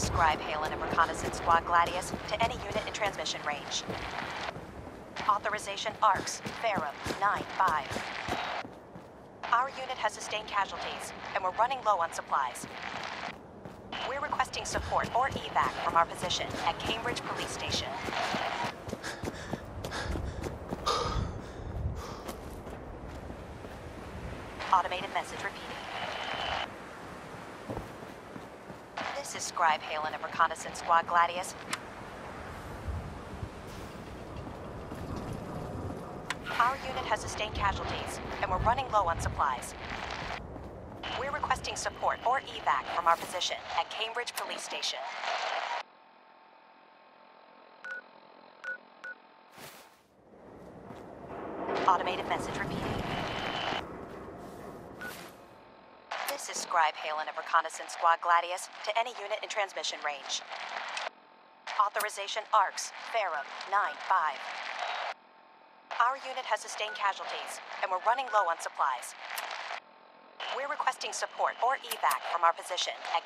Scribe Halen of Reconnaissance Squad Gladius to any unit in transmission range. Authorization ARCS, Ferrum 9-5. Our unit has sustained casualties, and we're running low on supplies. We're requesting support or evac from our position at Cambridge Police Station. Automated message repeating. This is Scribe Halen of Reconnaissance Squad Gladius. Our unit has sustained casualties, and we're running low on supplies. We're requesting support or evac from our position at Cambridge Police Station. Automated message repeating. This is Scribe Halen of Reconnaissance Squad Gladius to any unit in transmission range. Authorization ARCS, Ferrum 9-5. Our unit has sustained casualties, and we're running low on supplies. We're requesting support or evac from our position at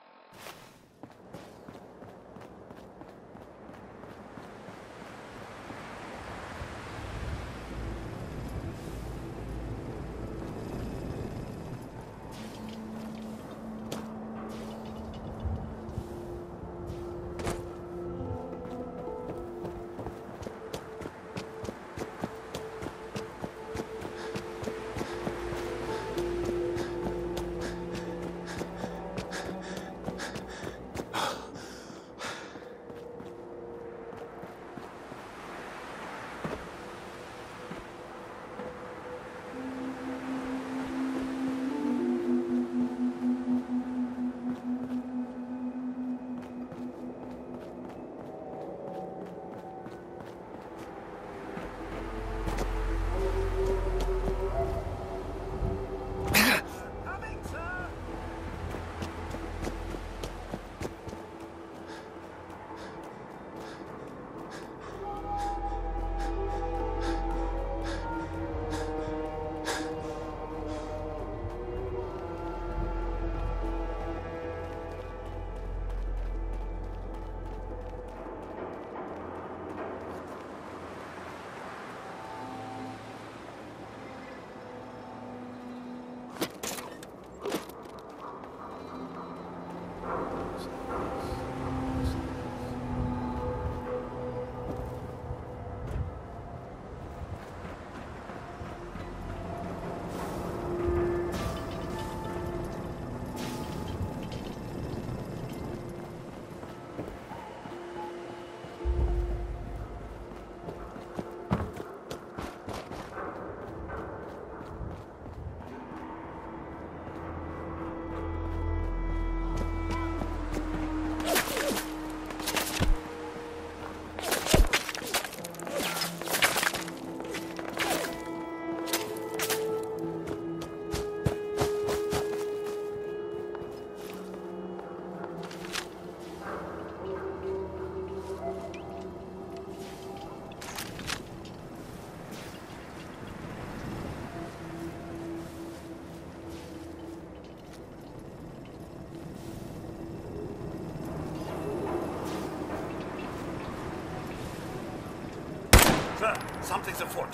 Sir, something's afoot.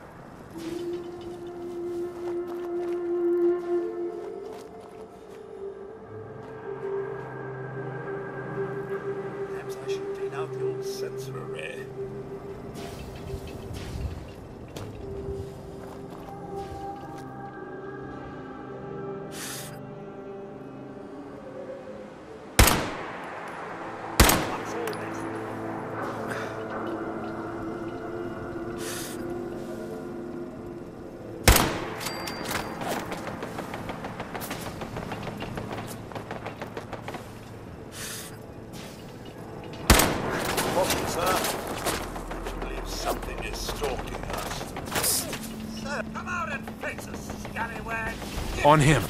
Perhaps I should clean out the old sensor array. Sir, I believe something is stalking us. Sir, come out and face us, scallywag! On him!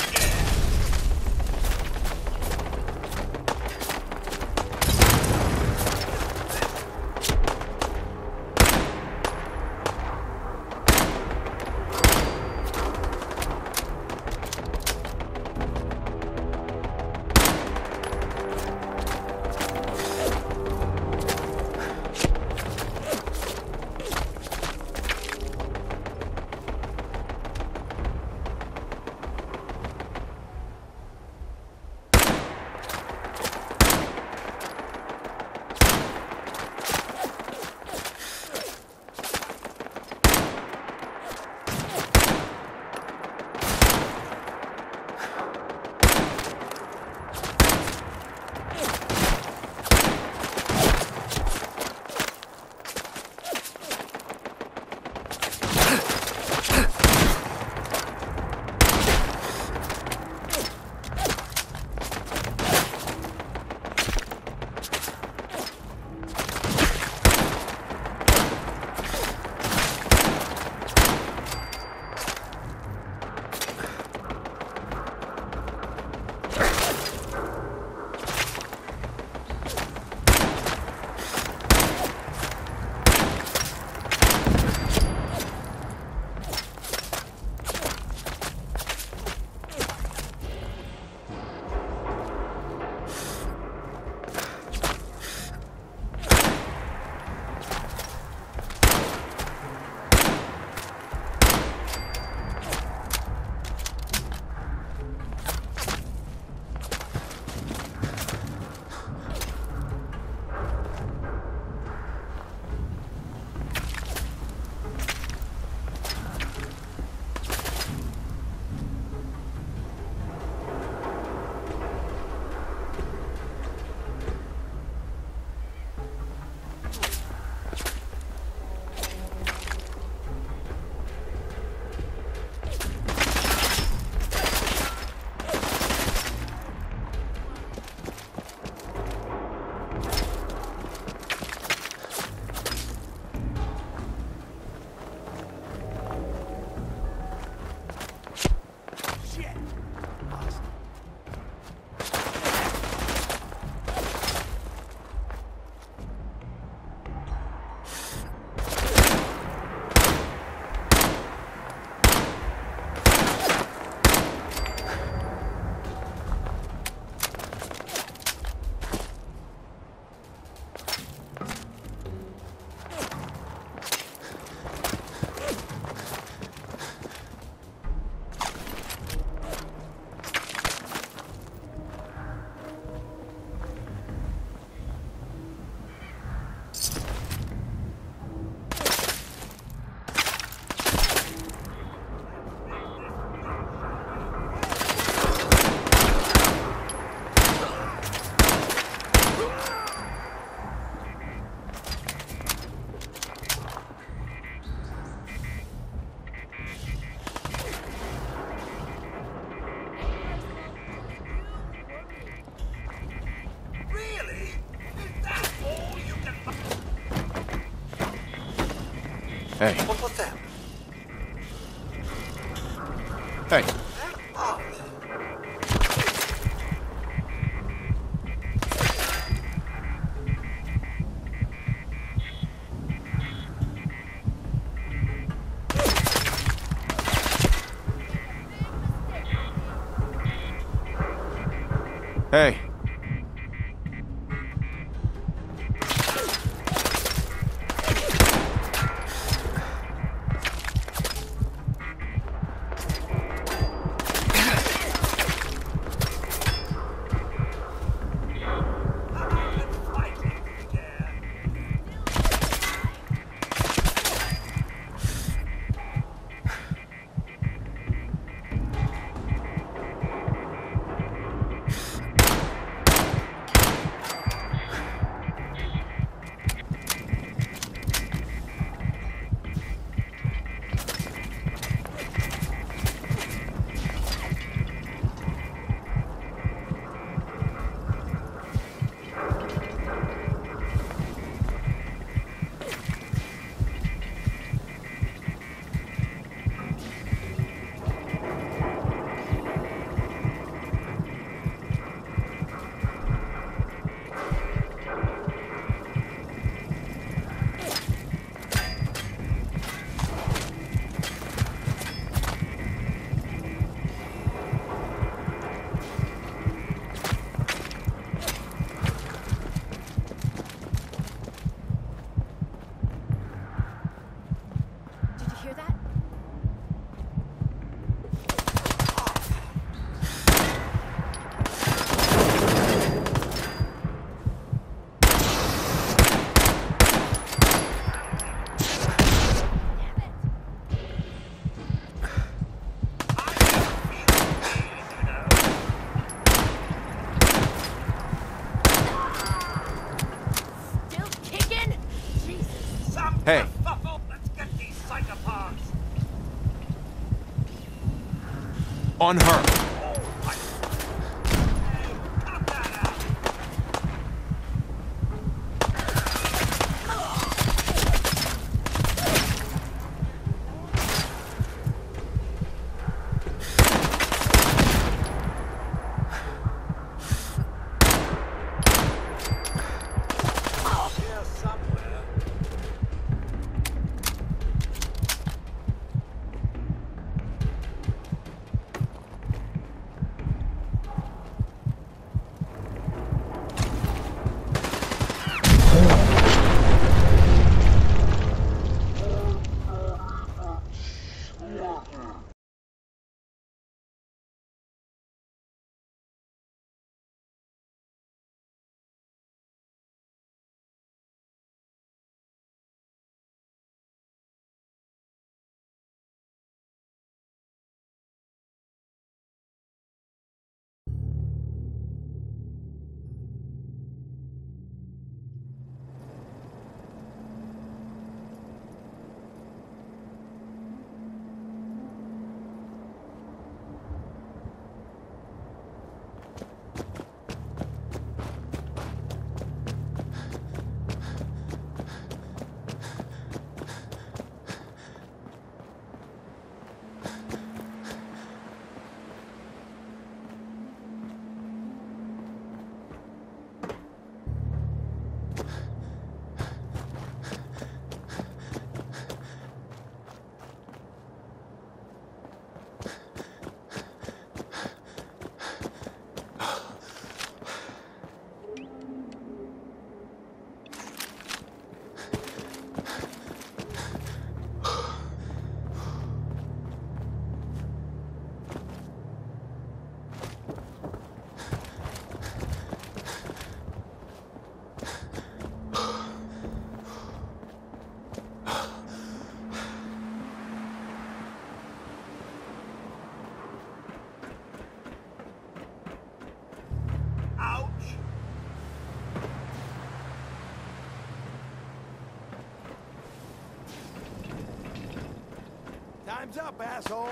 Hey. What was that? Hey. Oh. Hey. Did you hear that? Still kicking? Jesus. Hey. Let's get these psychopaths. On her. Hey, cut that out. Here somewhere. Time's up, asshole.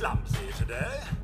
clumsy today.